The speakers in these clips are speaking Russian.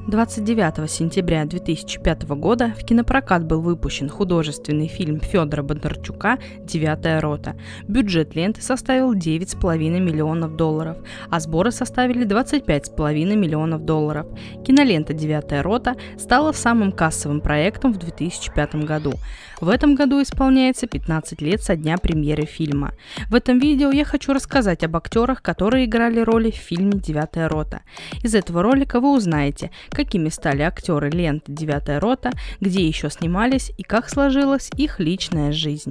29 сентября 2005 года в кинопрокат был выпущен художественный фильм Федора Бондарчука «Девятая рота». Бюджет ленты составил $9,5 миллионов, а сборы составили $25,5 миллионов. Кинолента «Девятая рота» стала самым кассовым проектом в 2005 году. В этом году исполняется 15 лет со дня премьеры фильма. В этом видео я хочу рассказать об актерах, которые играли роли в фильме «Девятая рота». Из этого ролика вы узнаете, какими стали актеры ленты «Девятая рота», где еще снимались и как сложилась их личная жизнь.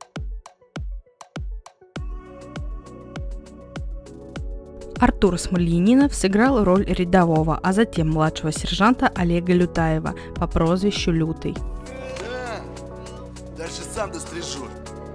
Артур Смольянинов сыграл роль рядового, а затем младшего сержанта Олега Лютаева по прозвищу Лютый. Да, дальше сам дострижу.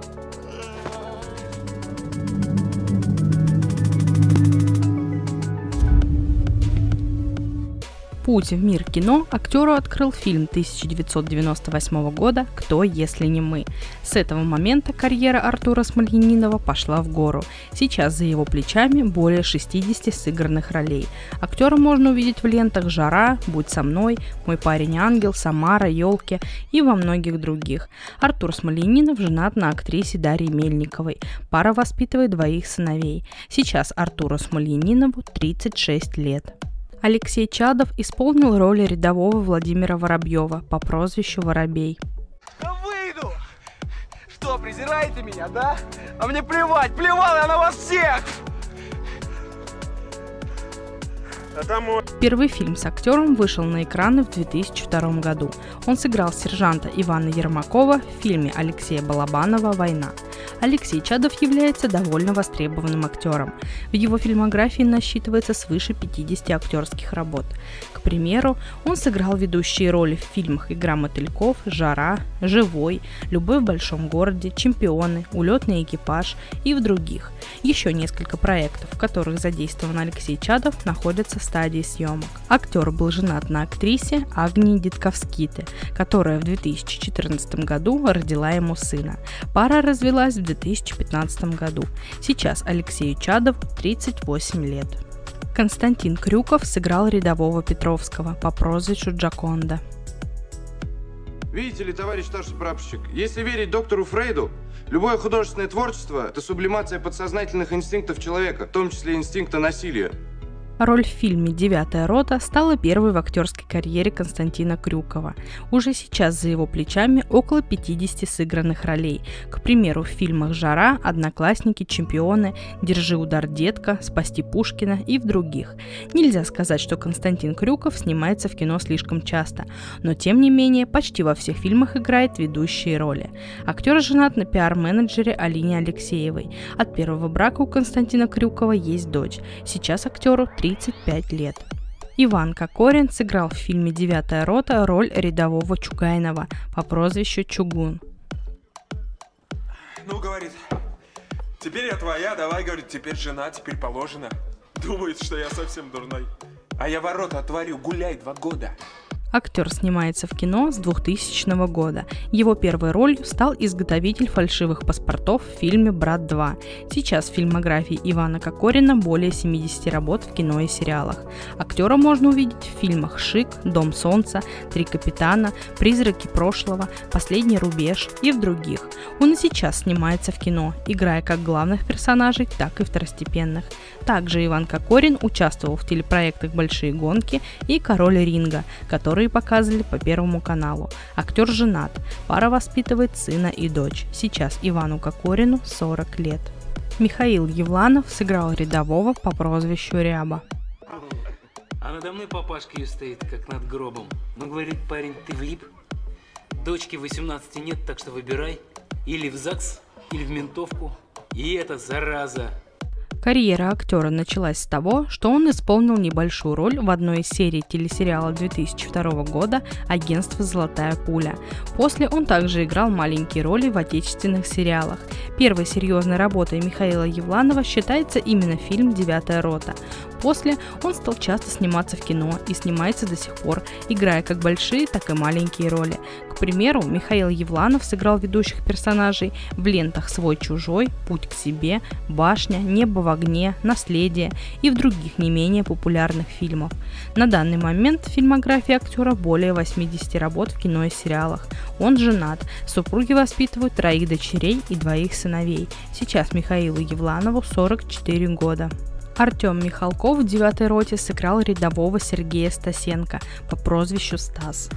Путь в мир кино актеру открыл фильм 1998 года «Кто, если не мы?». С этого момента карьера Артура Смольянинова пошла в гору. Сейчас за его плечами более 60 сыгранных ролей. Актера можно увидеть в лентах «Жара», «Будь со мной», «Мой парень ангел», «Самара», «Елки» и во многих других. Артур Смольянинов женат на актрисе Дарье Мельниковой. Пара воспитывает двоих сыновей. Сейчас Артуру Смольянинову 36 лет. Алексей Чадов исполнил роль рядового Владимира Воробьева по прозвищу Воробей. Да выйду! Что, презираете меня, да? А мне плевать, плевал я на вас всех! Первый фильм с актером вышел на экраны в 2002 году. Он сыграл сержанта Ивана Ермакова в фильме Алексея Балабанова «Война». Алексей Чадов является довольно востребованным актером. В его фильмографии насчитывается свыше 50 актерских работ. К примеру, он сыграл ведущие роли в фильмах «Игра мотыльков», «Жара», «Живой», «Любовь в большом городе», «Чемпионы», «Улетный экипаж» и в других. Еще несколько проектов, в которых задействован Алексей Чадов, находятся в стадии съемок. Актер был женат на актрисе Агнии Дитковските, которая в 2014 году родила ему сына. Пара развелась в 2015 году. Сейчас Алексею Чадову 38 лет. Константин Крюков сыграл рядового Петровского по прозвищу Джаконда. Видите ли, товарищ старший прапорщик, если верить доктору Фрейду, любое художественное творчество – это сублимация подсознательных инстинктов человека, в том числе инстинкта насилия. Роль в фильме «Девятая рота» стала первой в актерской карьере Константина Крюкова. Уже сейчас за его плечами около 50 сыгранных ролей. К примеру, в фильмах «Жара», «Одноклассники», «Чемпионы», «Держи удар, детка», «Спасти Пушкина» и в других. Нельзя сказать, что Константин Крюков снимается в кино слишком часто, но тем не менее почти во всех фильмах играет ведущие роли. Актер женат на пиар-менеджере Алине Алексеевой. От первого брака у Константина Крюкова есть дочь. Сейчас актеру 35 лет. Иван Кокорин сыграл в фильме «Девятая рота» роль рядового Чугайнова по прозвищу Чугун. Ну, говорит, теперь я твоя, давай, говорит, теперь жена, теперь положено. Думает, что я совсем дурной. А я ворота отворю, гуляй 2 года. Актер снимается в кино с 2000 года. Его первой ролью стал изготовитель фальшивых паспортов в фильме «Брат 2». Сейчас в фильмографии Ивана Кокорина более 70 работ в кино и сериалах. Актера можно увидеть в фильмах «Шик», «Дом солнца», «Три капитана», «Призраки прошлого», «Последний рубеж» и в других. Он и сейчас снимается в кино, играя как главных персонажей, так и второстепенных. Также Иван Кокорин участвовал в телепроектах «Большие гонки» и «Король ринга», которые показывали по Первому каналу. Актер женат. Пара воспитывает сына и дочь. Сейчас Ивану Кокорину 40 лет. Михаил Евланов сыграл рядового по прозвищу Ряба. А надо мной папашка ее стоит, как над гробом. Ну, говорит парень, ты влип? Дочке 18 нет, так что выбирай. Или в ЗАГС, или в ментовку. И это зараза. Карьера актера началась с того, что он исполнил небольшую роль в одной из серий телесериала 2002 года «Агентство «Золотая пуля». После он также играл маленькие роли в отечественных сериалах. Первой серьезной работой Михаила Евланова считается именно фильм «Девятая рота». После он стал часто сниматься в кино и снимается до сих пор, играя как большие, так и маленькие роли. К К примеру, Михаил Евланов сыграл ведущих персонажей в лентах «Свой-чужой», «Путь к себе», «Башня», «Небо в огне», «Наследие» и в других не менее популярных фильмах. На данный момент в фильмографии актера более 80 работ в кино и сериалах. Он женат, супруги воспитывают 3 дочерей и 2 сыновей. Сейчас Михаилу Евланову 44 года. Артем Михалков в «9-й роте» сыграл рядового Сергея Стасенко по прозвищу Стас.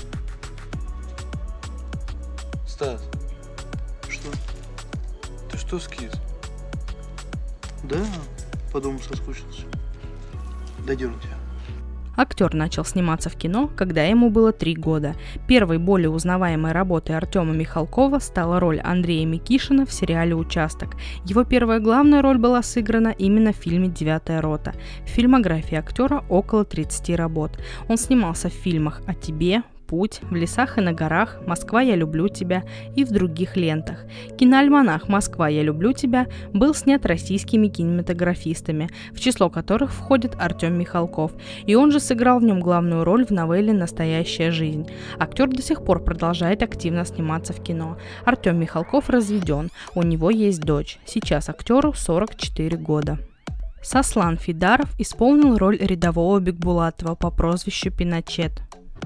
Стас, что? Ты что, скис? Да, подумал, соскучился. Дойдем тебя. Актер начал сниматься в кино, когда ему было 3 года. Первой более узнаваемой работой Артема Михалкова стала роль Андрея Микишина в сериале «Участок». Его первая главная роль была сыграна именно в фильме «9-я рота». В фильмографии актера около 30 работ. Он снимался в фильмах «О тебе», «Путь», «В лесах и на горах», «Москва, я люблю тебя» и в других лентах. Киноальманах «Москва, я люблю тебя» был снят российскими кинематографистами, в число которых входит Артем Михалков, и он же сыграл в нем главную роль в новелле «Настоящая жизнь». Актер до сих пор продолжает активно сниматься в кино. Артем Михалков разведен, у него есть дочь. Сейчас актеру 44 года. Сослан Фидаров исполнил роль рядового Бекбулатова по прозвищу Пиночет.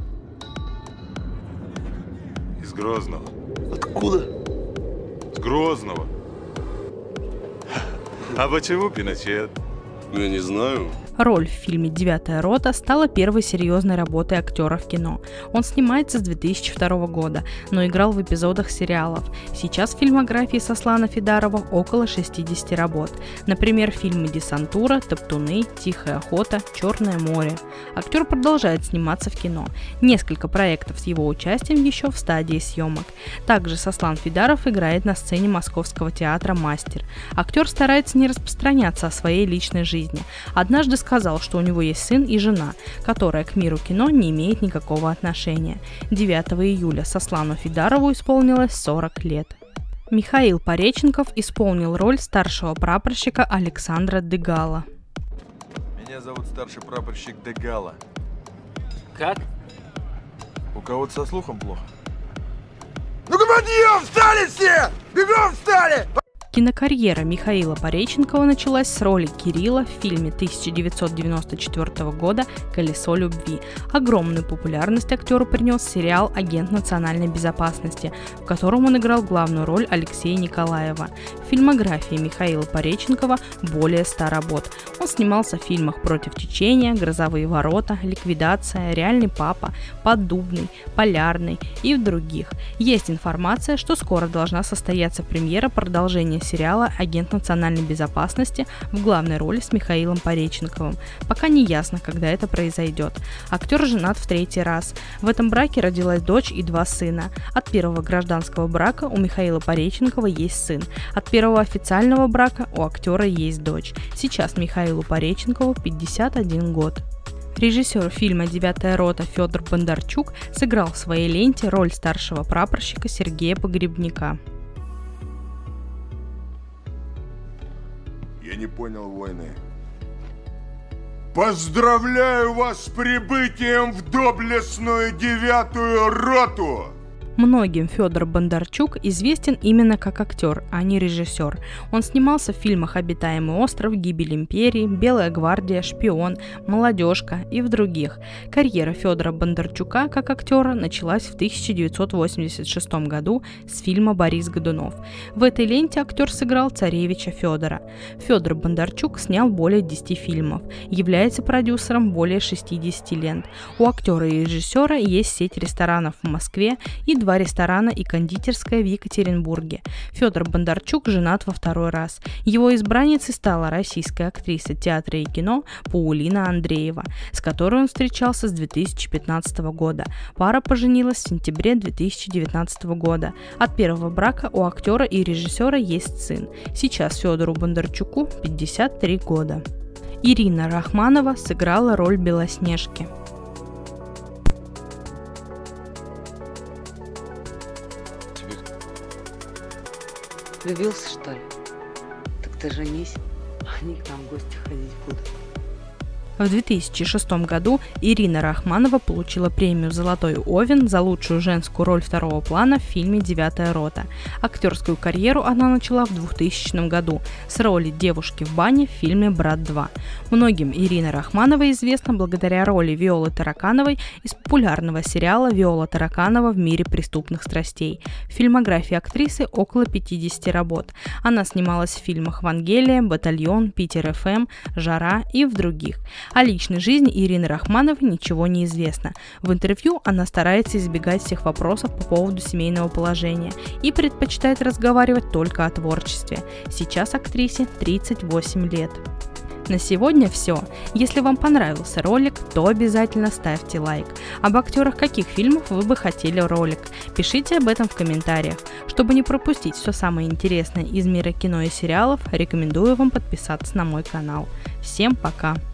Из Грозного. Откуда? С Грозного. А почему Пиночет? Я не знаю. Роль в фильме «9-я рота» стала первой серьезной работой актера в кино. Он снимается с 2002 года, но играл в эпизодах сериалов. Сейчас в фильмографии Сослана Фидарова около 60 работ. Например, фильмы «Десантура», «Топтуны», «Тихая охота», «Черное море». Актер продолжает сниматься в кино. Несколько проектов с его участием еще в стадии съемок. Также Сослан Фидаров играет на сцене Московского театра «Мастер». Актер старается не распространяться о своей личной жизни. Однажды сказал, что у него есть сын и жена, которая к миру кино не имеет никакого отношения. 9 июля Сослану Фидарову исполнилось 40 лет. Михаил Пореченков исполнил роль старшего прапорщика Александра Дегала. Меня зовут старший прапорщик Дегала. Как? У кого-то со слухом плохо? Ну-ка подъем! Встали все! Бегом встали! Кинокарьера Михаила Пореченкова началась с роли Кирилла в фильме 1994 года «Колесо любви». Огромную популярность актеру принес сериал «Агент национальной безопасности», в котором он играл главную роль Алексея Николаева. В фильмографии Михаила Пореченкова более 100 работ. Он снимался в фильмах «Против течения», «Грозовые ворота», «Ликвидация», «Реальный папа», «Поддубный», «Полярный» и в других. Есть информация, что скоро должна состояться премьера продолжения сериала «Агент национальной безопасности» в главной роли с Михаилом Пореченковым. Пока не ясно, когда это произойдет. Актер женат в 3-й раз. В этом браке родилась дочь и 2 сына. От первого гражданского брака у Михаила Пореченкова есть сын. От первого официального брака у актера есть дочь. Сейчас Михаилу Пореченкову 51 год. Режиссер фильма «9-я рота» Федор Бондарчук сыграл в своей ленте роль старшего прапорщика Сергея Погребняка. Я не понял войны. Поздравляю вас с прибытием в доблестную 9-ю роту! Многим Федор Бондарчук известен именно как актер, а не режиссер. Он снимался в фильмах «Обитаемый остров», «Гибель империи», «Белая гвардия», «Шпион», «Молодежка» и в других. Карьера Федора Бондарчука как актера началась в 1986 году с фильма «Борис Годунов». В этой ленте актер сыграл царевича Федора. Федор Бондарчук снял более 10 фильмов, является продюсером более 60 лент. У актера и режиссера есть сеть ресторанов в Москве и 2 ресторана и кондитерская в Екатеринбурге. Федор Бондарчук женат во 2-й раз. Его избранницей стала российская актриса театра и кино Паулина Андреева, с которой он встречался с 2015 года. Пара поженилась в сентябре 2019 года. От первого брака у актера и режиссера есть сын. Сейчас Федору Бондарчуку 53 года. Ирина Рахманова сыграла роль Белоснежки. Влюбился, что ли? Так ты женись, они к нам в гости ходить будут. В 2006 году Ирина Рахманова получила премию «Золотой Овен» за лучшую женскую роль второго плана в фильме «Девятая рота». Актерскую карьеру она начала в 2000 году с роли девушки в бане в фильме «Брат 2». Многим Ирина Рахманова известна благодаря роли Виолы Таракановой из популярного сериала «Виола Тараканова в мире преступных страстей». В фильмографии актрисы около 50 работ. Она снималась в фильмах «Вангелия», «Батальон», «Питер ФМ», «Жара» и в других. О личной жизни Ирины Рахмановой ничего не известно. В интервью она старается избегать всех вопросов по поводу семейного положения и предпочитает разговаривать только о творчестве. Сейчас актрисе 38 лет. На сегодня все. Если вам понравился ролик, то обязательно ставьте лайк. Об актерах каких фильмов вы бы хотели ролик? Пишите об этом в комментариях. Чтобы не пропустить все самое интересное из мира кино и сериалов, рекомендую вам подписаться на мой канал. Всем пока!